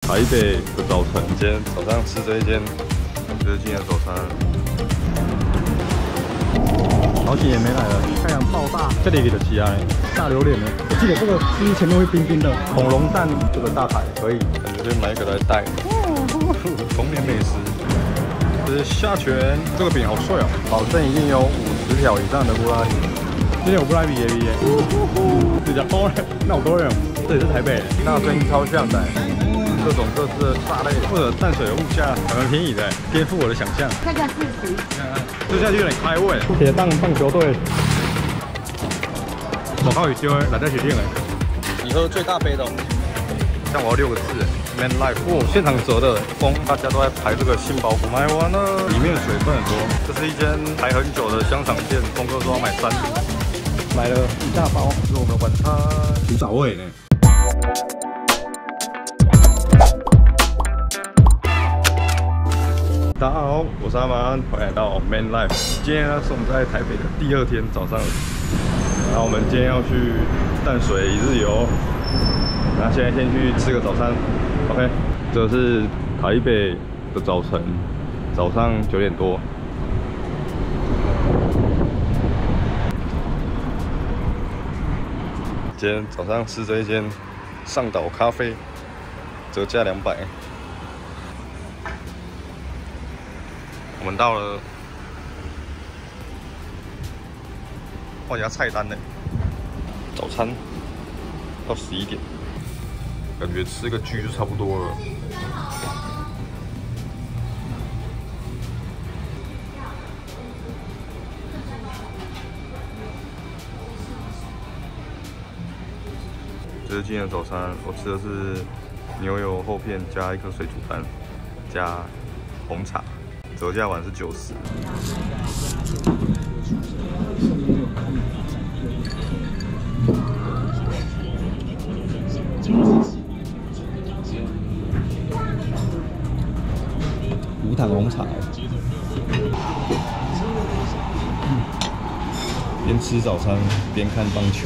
台北的早晨，今天早上吃这一间就是今天的早餐。好几年没来了，太阳爆大，这里的起来大榴莲呢。我记得这个是前面会冰冰的恐龙蛋，这个大海可以，感觉买一个来带。童年美食。这是虾拳，这个饼好脆哦，保证一定有50条以上的布拉提。今天有布拉提耶耶，比较多人，那好多人。这里是台北，那声音超像的。各种各式的炸类或者淡水的物价还蛮便宜的，颠覆我的想象。 这个40， 吃下去有点开胃。铁棒棒球队，我靠，有丢来在决定了。你喝最大杯的，像我要6个字 ，Man Life。哦，现场折的风，大家都在排这个杏鲍菇，买完了，里面水分很多。这是一间排很久的香肠店，峰哥说要买3组，买了1大包，是我们晚餐古早味呢。大家好，我是阿曼，欢迎来到 Man Life。今天呢是我们在台北的第2天早上，然后我们今天要去淡水1日游。那现在先去吃个早餐 ，OK。这是台北的早晨，早上9点多。今天早上吃这一间上岛咖啡，折价200。我们到了，看一下菜单呢。早餐到11点，感觉吃个居就差不多了。这是今天的早餐，我吃的是牛油厚片加1颗水煮蛋，加红茶。折价碗是90。无糖红茶。边吃早餐边看棒球。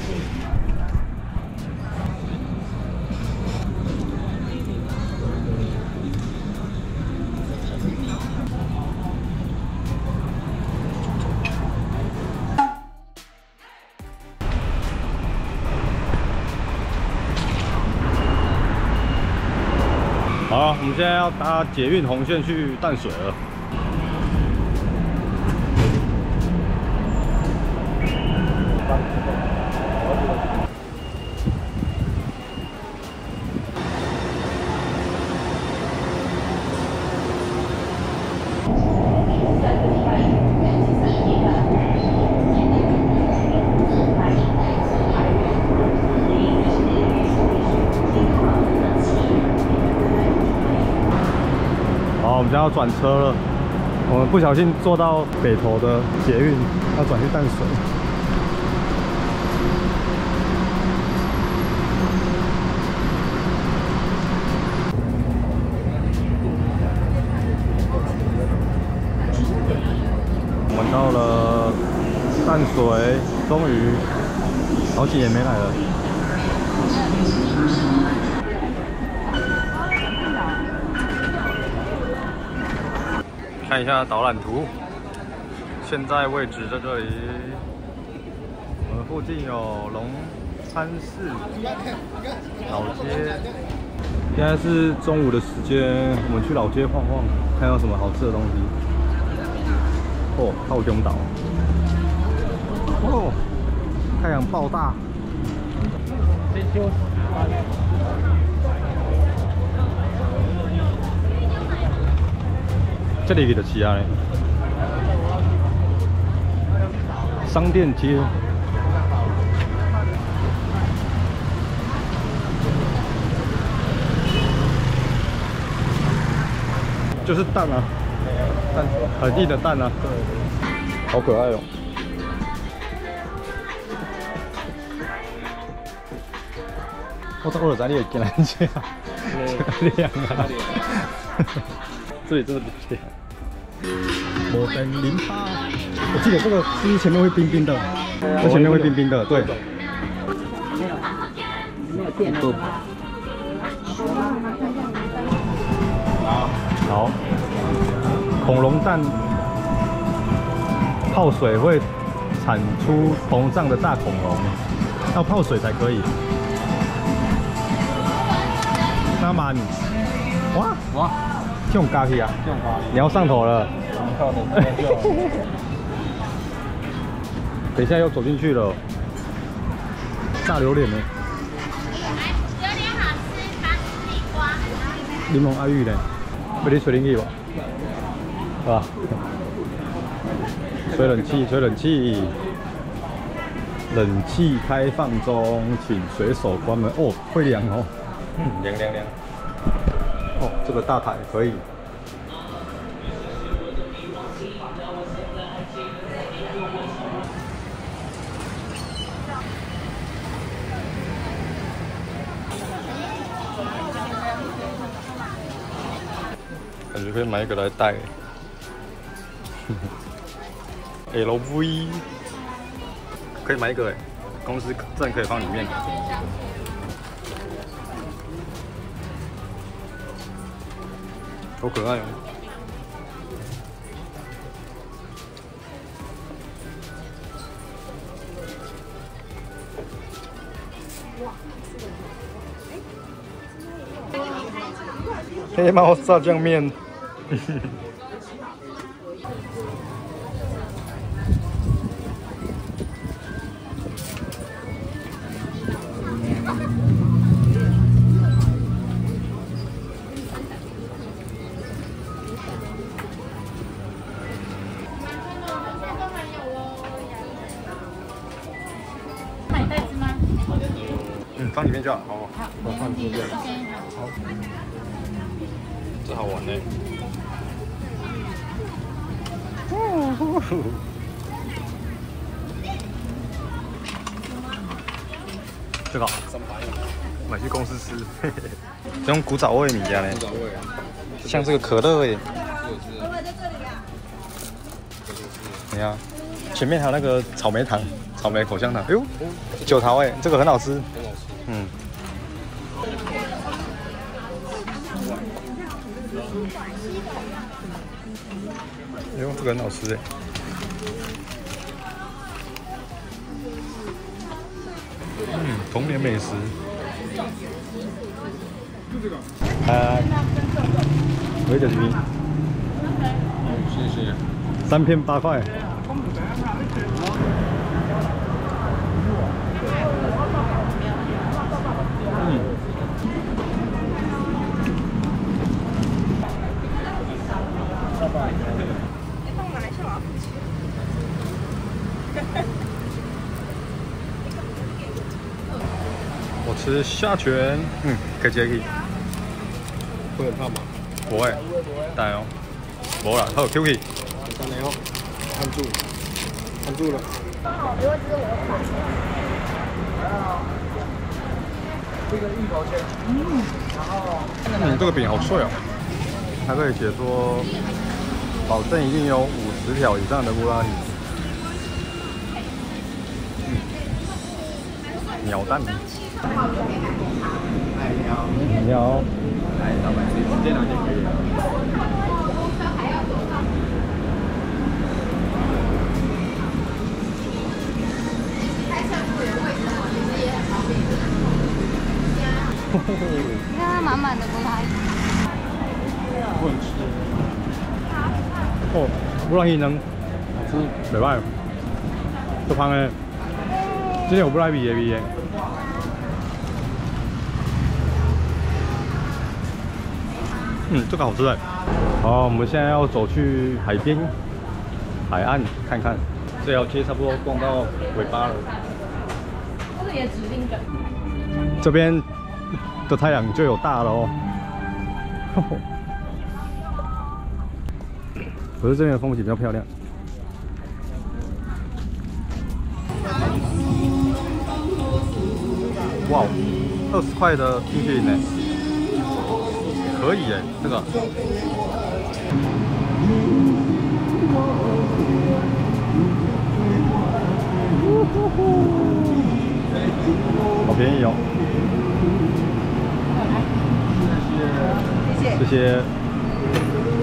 好，我们现在要搭捷运红线去淡水了。我们现在要转车了，我们不小心坐到北投的捷运，要转去淡水。我们到了淡水，终于好几年没来了。看一下导览图，现在位置在这里。我们附近有龙山寺、老街。现在是中午的时间，我们去老街晃晃，看有什么好吃的东西。哦，套中岛。哦，太阳爆大。这里的起来，商店街，就是蛋啊，蛋，本地的蛋啊，好可爱哦。我这在你也进来一下，亮啊！这里真的不错。摩登零趴，我记得这个是前面会冰冰的，这前面会冰冰的，对。 没有电了。 好，恐龙蛋泡水会产出膨胀的大恐龙，要泡水才可以。那满，哇，用咖喱啊！你要上头了。等一下又走进去了，炸榴莲呢？ 榴莲好吃，它是地瓜。 柠檬爱玉呢？要你吹冷气吧？是吧？吹冷气，吹冷气。冷气开放中，请随手关门。哦，会凉哦。凉。哦，这个大台可以。感觉可以买一个来带。LV 可以买一个哎，公司证可以放里面。好可爱哦！黑猫炸酱面。放里面就好。好，我放这边。好，这好玩呢。这个好，300，买去公司吃。这种古早味米家呢？古早味啊，像这个可乐味。你看，前面还有那个草莓糖、草莓口香糖。哎呦，酒桃味，这个很好吃。嗯。哎呦，这个很好吃哎。童年美食。我一点评。谢谢。3片8块。我吃虾卷，可以接可以。会很烫吗？不会，但哦，无啦，好 Q K。3年后，按住了。因为这是我的这个芋头馅，然后，这个饼好脆哦，它可以写说，保证一定有50条以上的布拉提。鸟蛋。你好。来，老板，直接拿就可以了。 你看它满满的布拉提。 不能吃。哦，布拉提能吃，袂歹。这香的，今天有布拉提的味的。这个好吃哎。好，我们现在要走去海边、海岸看看。这条街差不多逛到尾巴了。这个也指定的。这边的太阳就有大了哦。可是这边的风景比较漂亮。哇，20块的冰淇淋呢？可以耶，这个。好便宜哦。谢谢。谢谢。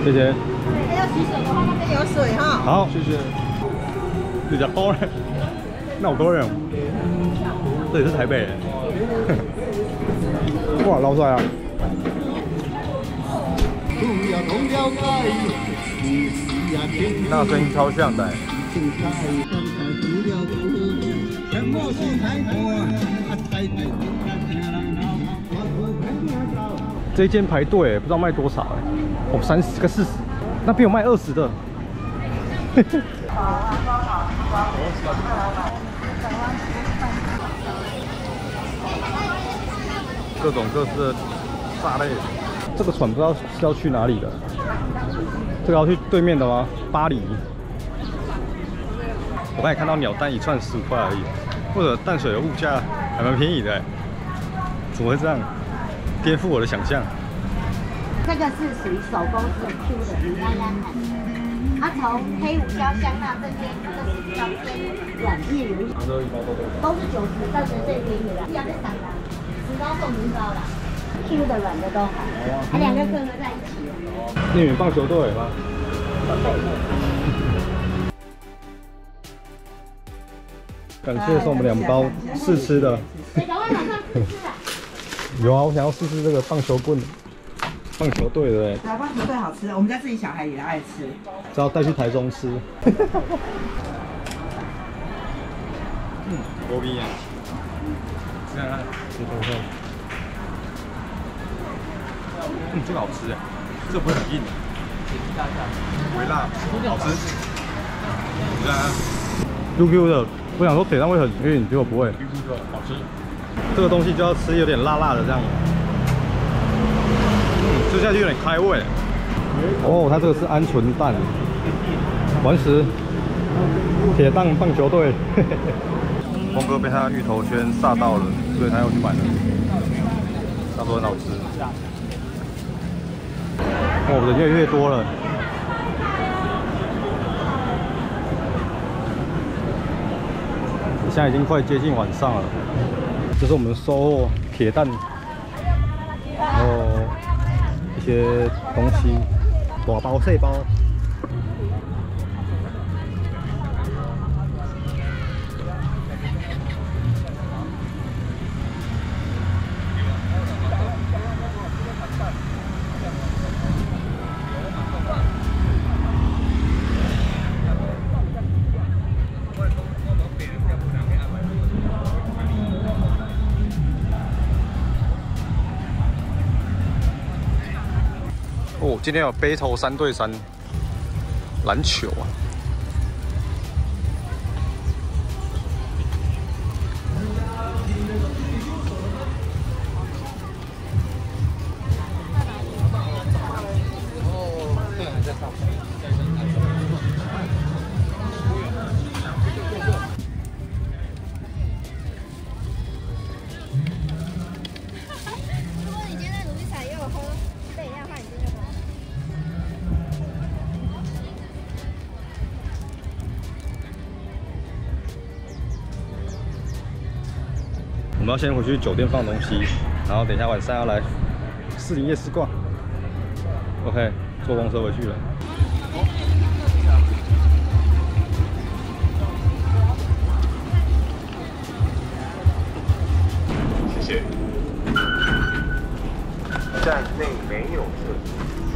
谢谢。 要洗手的话，那边有水哈。 好，谢谢。比较高呢，那好多人。这里是台北。哇，老帅啊！那声音超像的。这一间排队，不知道卖多少哎，哦，30个40，那边有卖20的。各种各式的炸类。这个船不知道是要去哪里的，这个要去对面的吗？巴黎。我刚才看到鸟蛋一串15块而已，或者淡水的物价还蛮便宜的，怎么会这样？颠覆我的想象。 这个是属于手工是 Q 的，你刚刚看。它从黑胡椒香辣这边，这是比较偏软叶，有一些都是90，但是最便宜的，要在3啦，10刀送0刀啦。Q 的软的都好，它2个混合在一起。 你们棒球队吗？感谢送我们2包试吃的。 赶快马上试吃啊！ 有啊，我想要试试这个棒球棍。棒球队的哎， 对，棒球队好吃，我们家自己小孩也爱吃。 只要带去台中吃。多逼啊！看看，吃看看。这个好吃哎，这不会很硬，微辣，好吃。你看，QQ 的，我想说腿上会很硬，结果不会。QQ 的好吃。这个东西就要吃有点辣辣的这样。吃下去有点开胃。哦，它这个是鹌鹑蛋，完食。铁蛋棒球队。峰哥被他的芋头圈煞到了，所以他要去买了。差不多很好吃。哦，人越来越多了。现在已经快接近晚上了。这是我们收获铁蛋，然后一些东西，大包细包。哦，今天有背头3对3篮球啊！ 如果你今天在努力踩，也有喝，等一下的话，你今天就喝。 我们要先回去酒店放东西，然后等一下晚上要来士林夜市逛。OK， 坐公车回去了。 谢谢。站内没有设置。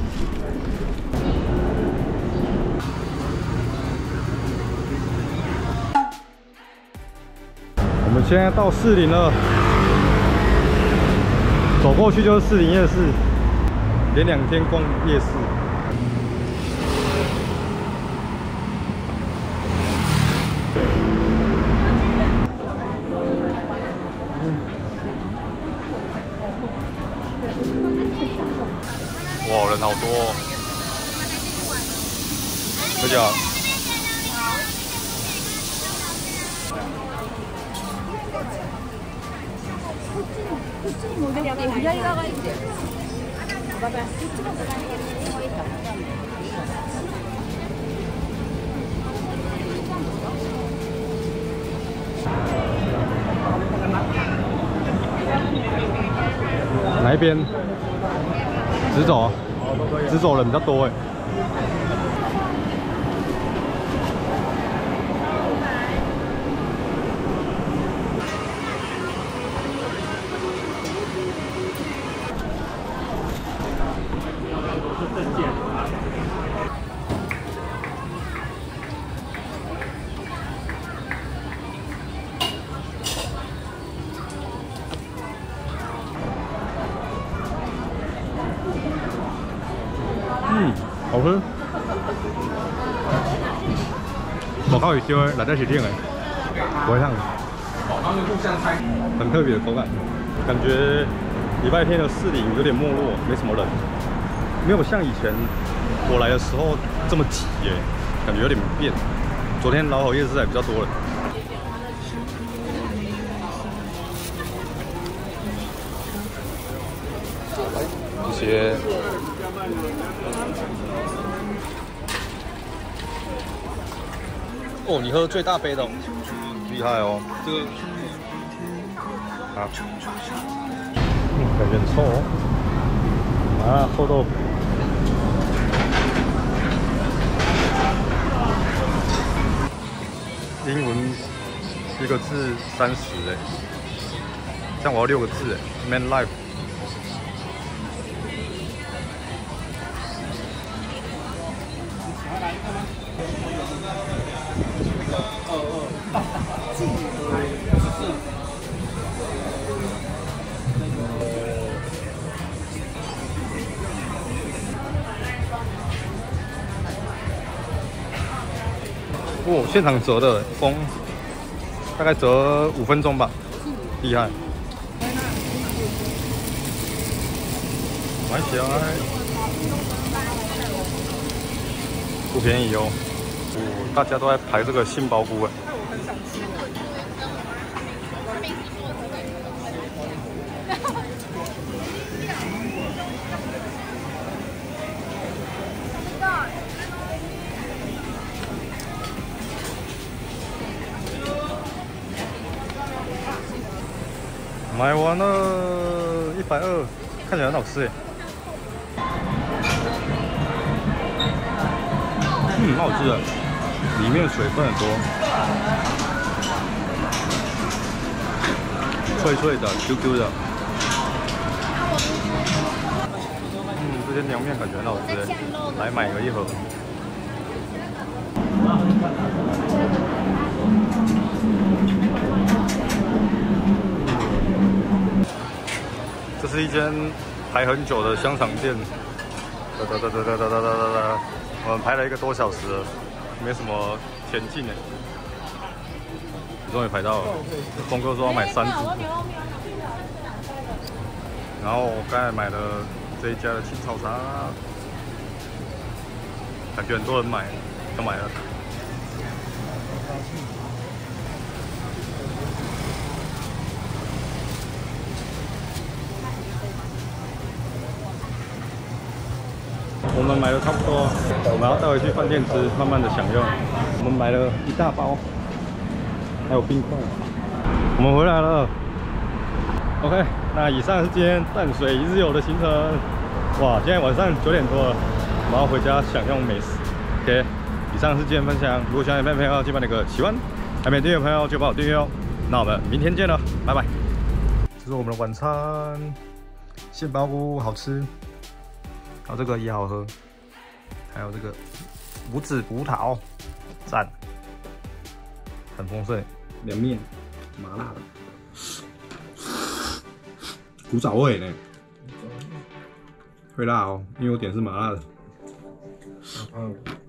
我们现在到士林了，走过去就是士林夜市，连2天逛夜市。哇，人好多哦！大家好。哪一边？直走，直走人比较多哎。 好吃。我靠，有烧的，内底是冷的，不会烫。很特别的口感，感觉礼拜天的士林有点没落，没什么人，没有像以前我来的时候这么挤耶，感觉有点变。昨天老好夜市还比较多人。谢谢。哦，你喝最大杯的、哦，厉害哦。这个啊，感觉很臭哦。啊，臭豆腐。英文一个字30哎，这样我要6个字哎 ，Man Life。哦，现场折的风，大概折5分钟吧，厉害。买起来，不便宜哦。哦，大家都在排这个杏鲍菇哎。买完了，120，看起来很好吃哎。很好吃的，里面水分很多，脆脆的 ，Q Q 的。这些凉面感觉很好吃哎，来买个1盒。这是一间排很久的香肠店，我们排了1个多小时了，没什么前进呢。终于排到了，峰哥说要买3只，然后我刚才买了这一家的青草茶，感觉很多人买，都买了。我们买的差不多，我们要带回去饭店吃，慢慢的享用。我们买了1大包，还有冰块。我们回来了。OK， 那以上是今天淡水1日游的行程。哇，现在晚上9点多了，我们要回家享用美食。OK， 以上是今天分享。如果喜欢影片的朋友，记得把那个喜欢，还没订阅的朋友就帮我订阅哦。那我们明天见了，拜拜。这是我们的晚餐，杏鲍菇好吃。然后这个也好喝，还有这个无籽葡萄，赞，很丰盛。凉面，麻辣的，古早味呢，会辣哦，因为我点是麻辣的。